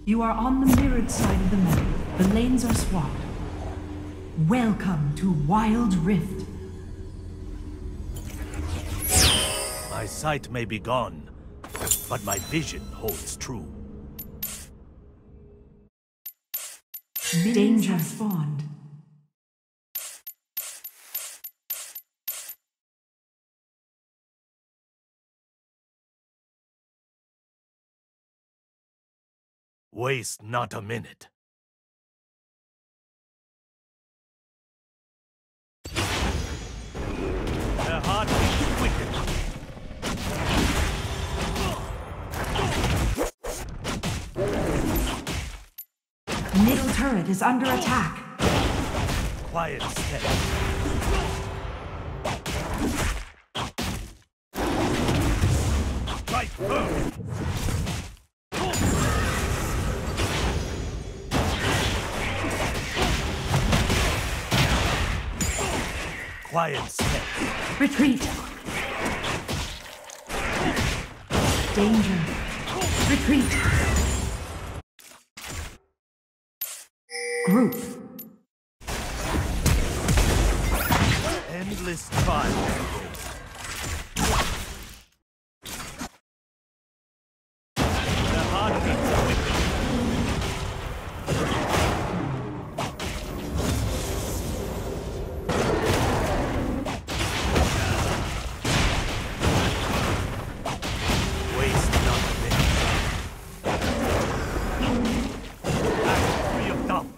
You are on the mirrored side of the map. The lanes are swapped. Welcome to Wild Rift. My sight may be gone, but my vision holds true. Danger spawned. Waste not a minute. Their heart beats quicker. Middle turret is under attack. Quiet step. Right firm. Quiet step. Retreat. Danger. Retreat. Group. Endless trial. The heart beats quicker. Waste not a minute. Act free of doubt.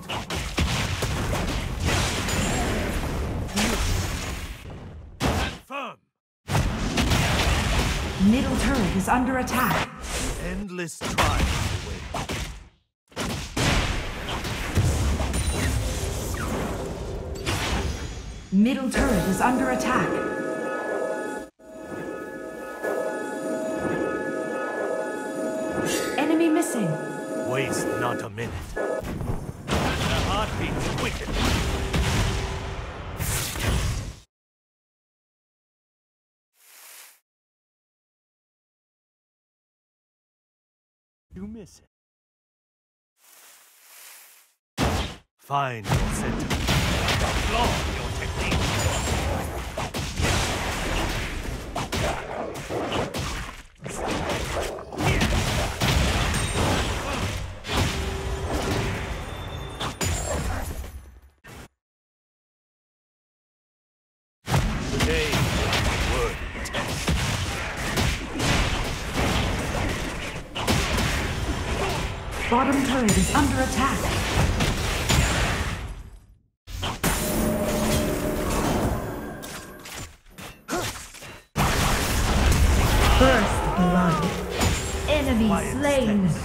Firm. Middle turret is under attack. Endless trials await. Middle turret is under attack. Enemy missing. Waste not a minute. The heart beats quicken. You miss it. Find your center. Explore your technique. Today is a worthy test. Bottom turret is under attack. First blood. Enemy Quiet slain. steps.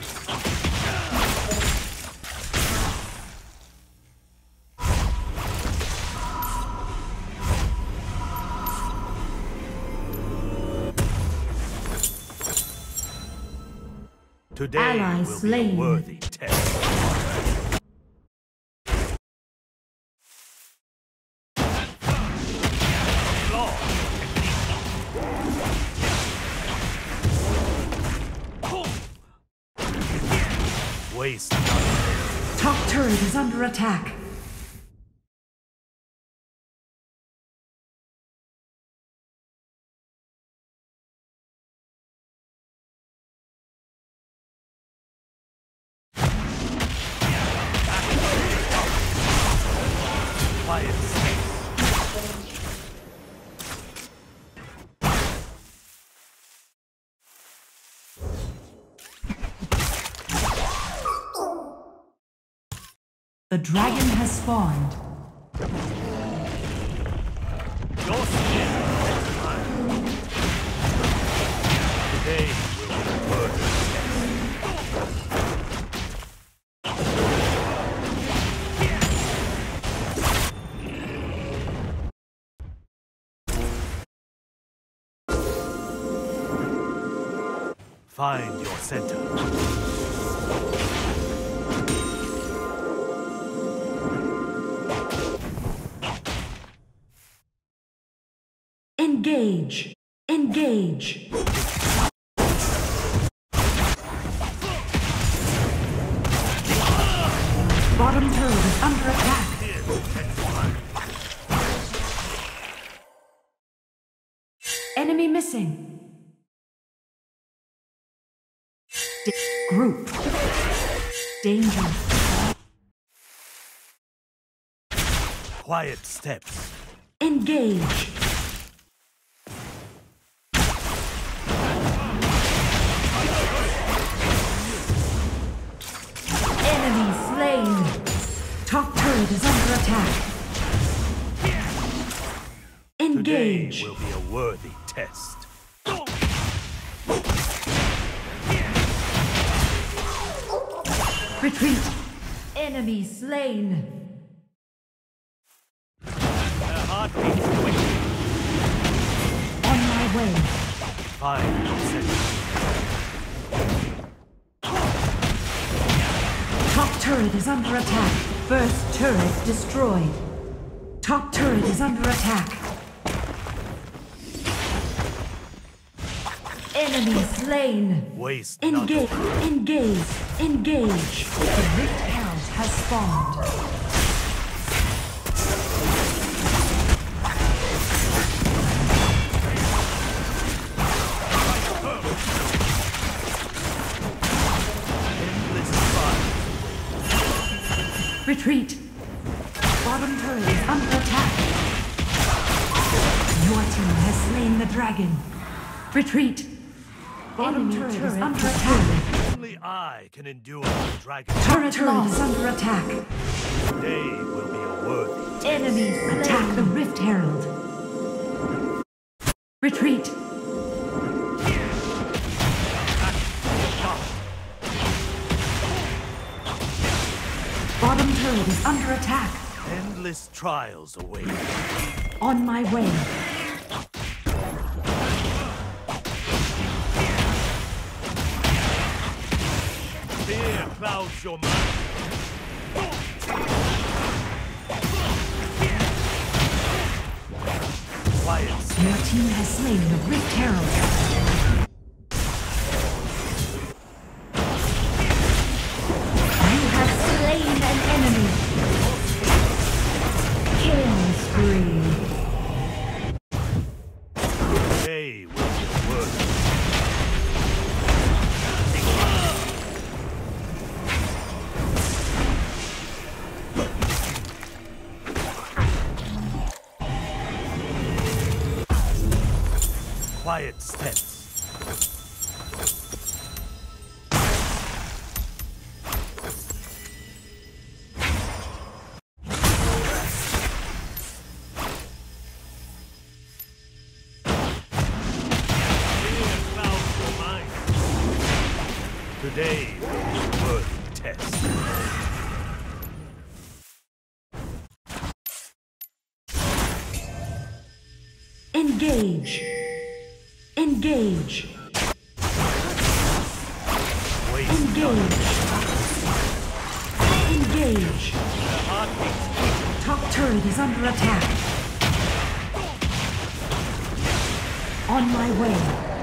Today Ally will slain. be a worthy test. Explore your technique. Waste not a minute. Top turret is under attack. Quiet space. The dragon has spawned. Your skin is mine. Today will be a worthy test. Find your center. Engage. Engage. Bottom turret is under attack. Enemy missing. Group. Danger. Quiet steps. Engage. Enemy slain. Top turret is under attack. Engage. Today will be a worthy test. Retreat. Enemy slain. Their heartbeat quickly. On my way. 5 seconds. Top turret is under attack. First turret destroyed. Top turret is under attack. Enemy slain. Waste Engage. not. Engage. Engage. The Rift Herald has spawned. Endless fire. Retreat. Bottom turret is under attack. Your team has slain the dragon. Retreat. Bottom turret is under attack. Only I can endure the dragon. Turret is under attack. Today will be a worthy test. Enemies attack the Rift Herald. Retreat. Bottom turret is under attack. Endless trials await. On my way. Fear clouds your mind. Quiet. Your team has slain the Rift Herald. You have slain an enemy. Killing spree. Today will be a worthy. Quiet steps. Fear clouds your mind. Today will be a worthy test. Engage. Engage. Waste Engage. Engage. the heartbeat. Top turret is under attack. On my way.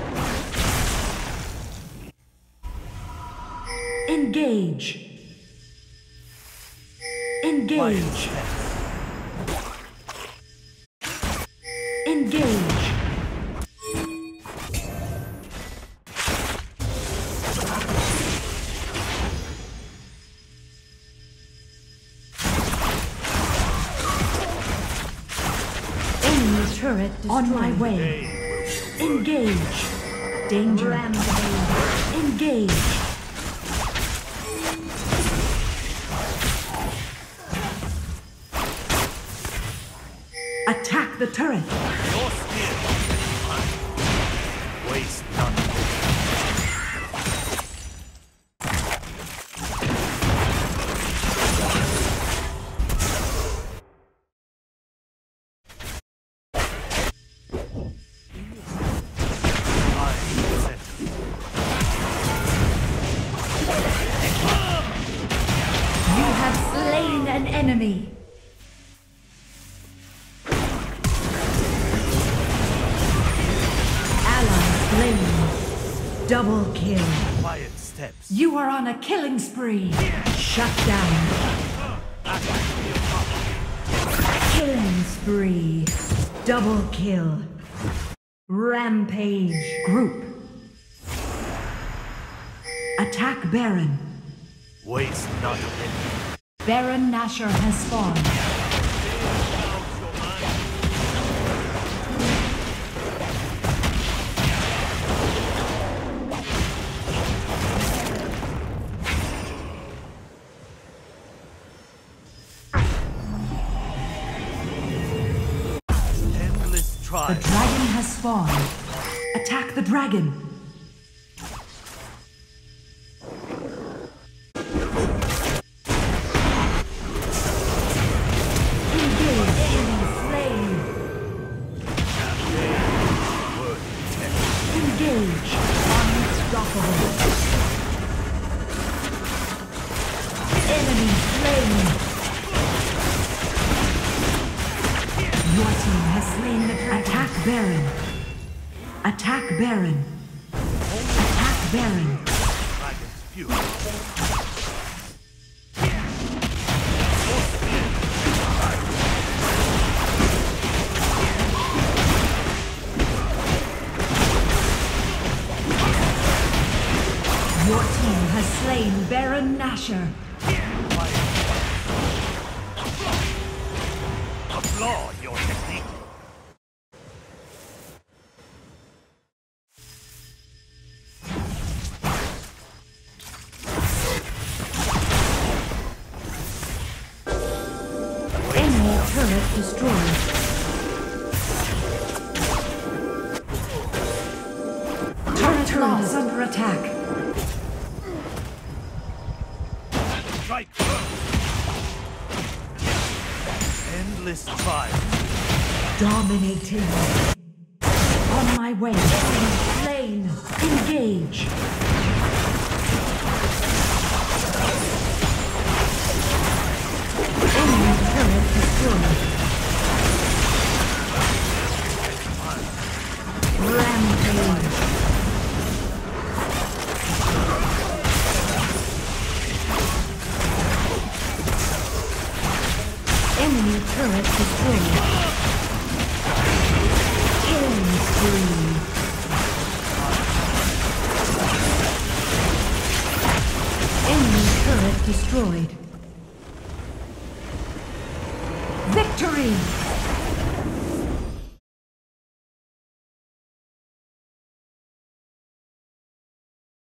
Engage. Quiet Engage. steps. Engage. Enemy turret destroyed. On my way. Today will be a worthy. Engage. Danger. Engage. Attack the turret. Your skill. Waste none. You have slain an enemy. Ally slain. Double kill. Quiet steps. You are on a killing spree. Shut down. Killing spree. Double kill. Rampage. Group. Attack Baron. Waste not a minute. Baron Nashor has spawned. The dragon has spawned. Attack the dragon. Engage, enemy slain. Engage. Unstoppable. Enemy slain. Your team has slain the dragon. Attack Baron. Attack Baron. Attack Baron. Dragon's fury. Your team has slain Baron Nashor. Applaud your technique. Enemy turret destroyed. Turret is under attack. Strike first. Endless trial. Dominating. On my way. Slain. Engage. Enemy turret destroyed. Rampage. Enemy turret destroyed. Killing spree. Enemy turret destroyed. Victory!